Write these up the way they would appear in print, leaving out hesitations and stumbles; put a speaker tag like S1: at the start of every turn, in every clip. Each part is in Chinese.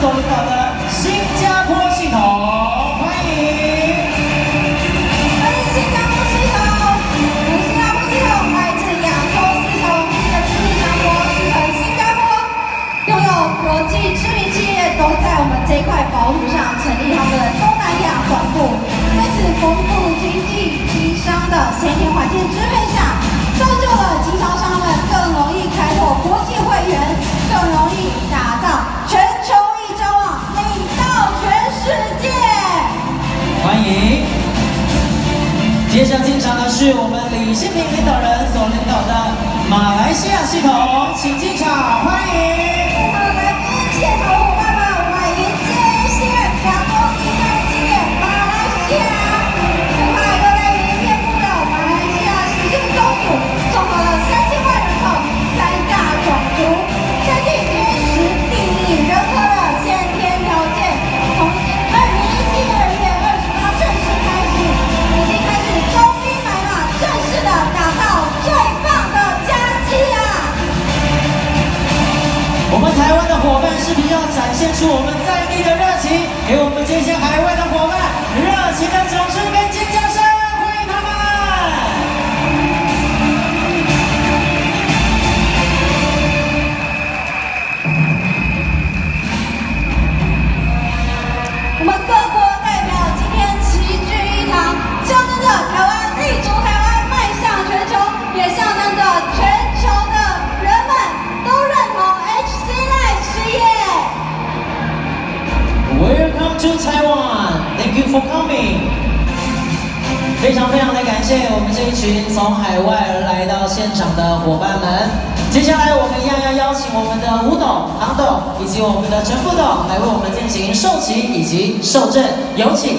S1: 所领导的新加坡系统，欢迎！
S2: 欢迎新加坡系统！新加坡系统来自亚洲四小龙地的经济强国，师承新加坡，拥有国际知名企业都在我们这一块宝路上成立他们的东南亚总部。在此丰富经济经商的先天环境支配下，造就了经销商们更容易开拓国际会员，更容易打造全球一张网，领到全世界。
S1: 欢迎！接着进场的是我们李新平领导人所领导的马来西亚系统，请进场，欢迎！
S2: 来宾、现场伙伴们，我们迎接新亚洲第一代经典马来西亚，这块热带雨林遍布的马来西亚实境宗主，综合了3000万人口3大种族，天地天时地利人和的先天条件，从2017年2月28正式开始，已经开始招兵买马，正式的打造最棒的佳绩啊！
S1: 我们台湾的伙伴势必要展现出我们在地的热情，给我们这些海外的伙伴热情的掌声跟尖叫声，欢迎他们！
S2: 我们各国代表今天齐聚一堂，象征着台湾立足台湾，迈向全球，也象征着全球的人们都认同 HC Life 事业。
S1: Welcome to Taiwan. Thank you for coming. 非常的感谢我们这一群从海外而来到现场的伙伴们。接下来我们一样要邀请我们的吴董、唐董以及我们的陈副董来为我们进行授旗以及授证，有请。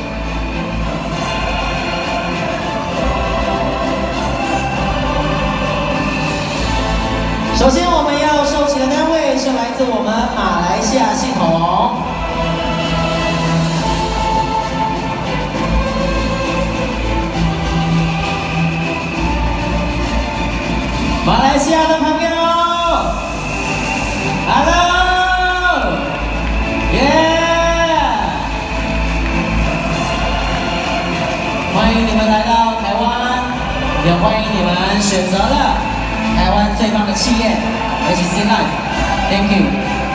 S1: 首先我们要授旗的单位是来自我们马来西亚系统。马来西亚的朋友 ，Hello， 耶！欢迎你们来到台湾，也欢迎你们选择了台湾最棒的企业 HC Life，Thank you。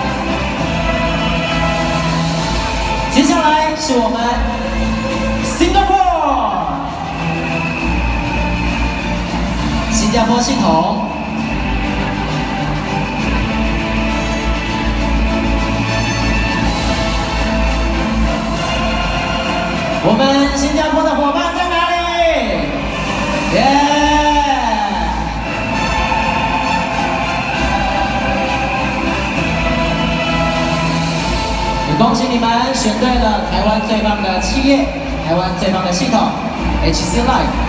S1: 接下来是我们 Singapore。新加坡系统，我们新加坡的伙伴在哪里？耶！也恭喜你们选对了台湾最棒的企业，台湾最棒的系统 HC Life。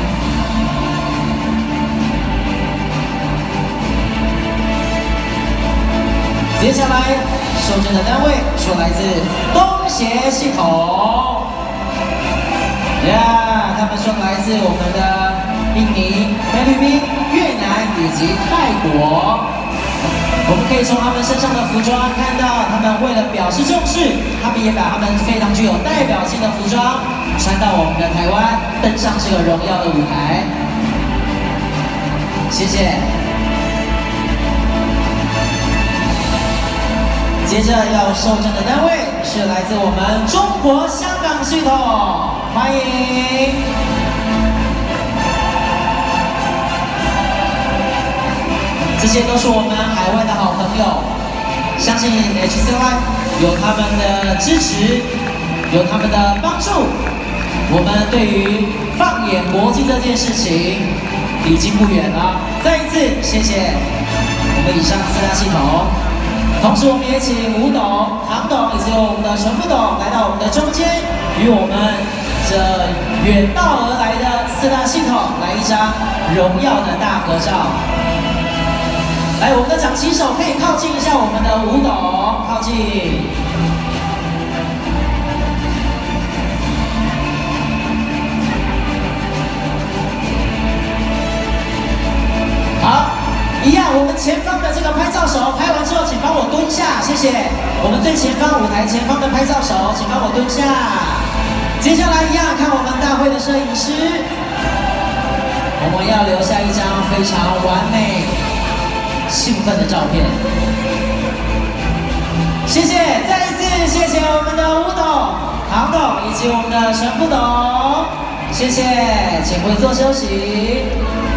S1: 接下来授证的单位是来自东协系统，他们是来自我们的印尼、菲律宾、越南以及泰国。我们可以从他们身上的服装看到，他们为了表示重视，他们也把他们非常具有代表性的服装穿到我们的台湾，登上这个荣耀的舞台。谢谢。接着要授证的单位是来自我们中国香港系统，欢迎！这些都是我们海外的好朋友，相信 HC Life 有他们的支持，有他们的帮助，我们对于放眼国际这件事情已经不远了。再一次谢谢我们以上4大系统。同时，我们也请吴董、唐董以及我们的陈副董来到我们的中间，与我们这远道而来的4大系统来一张荣耀的大合照。来，我们的掌旗手可以靠近一下我们的吴董，靠近。好， 一样，我们前方的这个拍照手拍完之后，请帮我蹲下，谢谢。我们最前方舞台前方的拍照手，请帮我蹲下。接下来一样，看我们大会的摄影师，我们要留下一张非常完美、兴奋的照片。谢谢，再一次谢谢我们的吴董、唐董以及我们的陈副董，谢谢，请回座休息。